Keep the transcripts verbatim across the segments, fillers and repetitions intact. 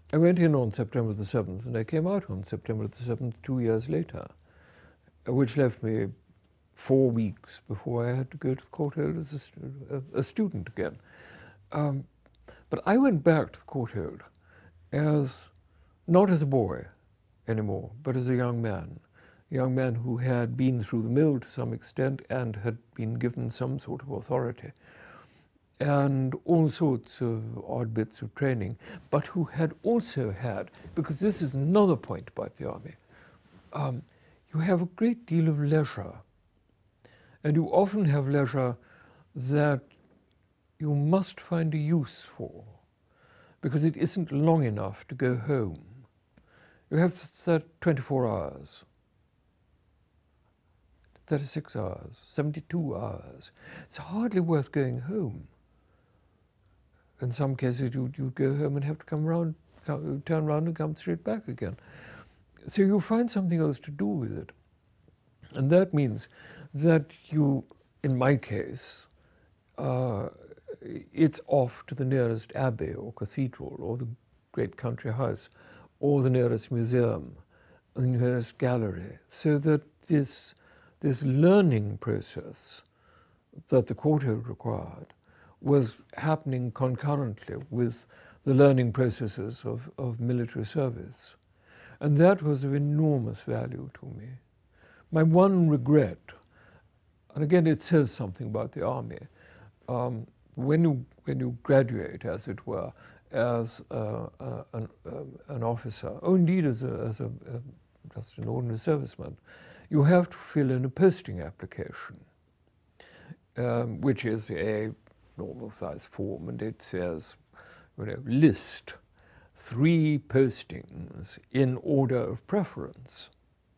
I went in on September the seventh, and I came out on September the seventh two years later, which left me four weeks before I had to go to the Courtauld as a, stu a, a student again. Um, but I went back to the Courtauld as, not as a boy anymore, but as a young man. A young man who had been through the mill to some extent and had been given some sort of authority and all sorts of odd bits of training, but who had also had, because this is another point about the army, um, you have a great deal of leisure. And you often have leisure that you must find a use for, because it isn't long enough to go home. You have that twenty-four hours, thirty-six hours, seventy-two hours. It's hardly worth going home. In some cases, you'd, you'd go home and have to come round, come, turn around and come straight back again. So you find something else to do with it. And that means that you, in my case, uh, it's off to the nearest abbey or cathedral or the great country house or the nearest museum, the nearest gallery, so that this, this learning process that the Courtauld required was happening concurrently with the learning processes of, of military service. And that was of enormous value to me. My one regret, and again it says something about the army, um, when, you, when you graduate, as it were, as uh, uh, an, uh, an officer, or indeed as, a, as a, uh, just an ordinary serviceman, you have to fill in a posting application, um, which is a normal size form, and it says, you know, list three postings in order of preference.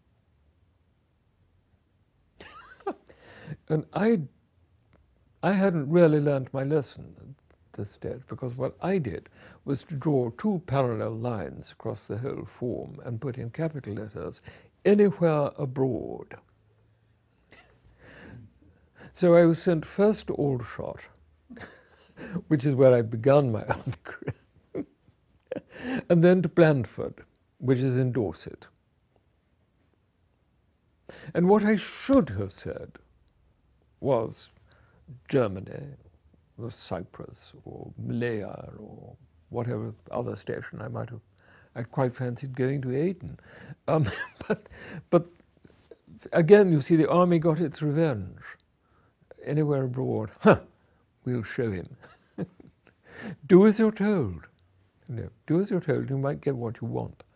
And I, I hadn't really learned my lesson at this stage, because what I did was to draw two parallel lines across the whole form and put in capital letters, anywhere abroad. So I was sent first to Aldershot, which is where I began my army career, and then to Blandford, which is in Dorset. And what I should have said was Germany, or Cyprus, or Malaya, or whatever other station I might have. I'd quite fancied going to Aden. Um, but, but again, you see, the army got its revenge. Anywhere abroad, huh, we'll show him. Do as you're told. You know, do as you're told, you might get what you want.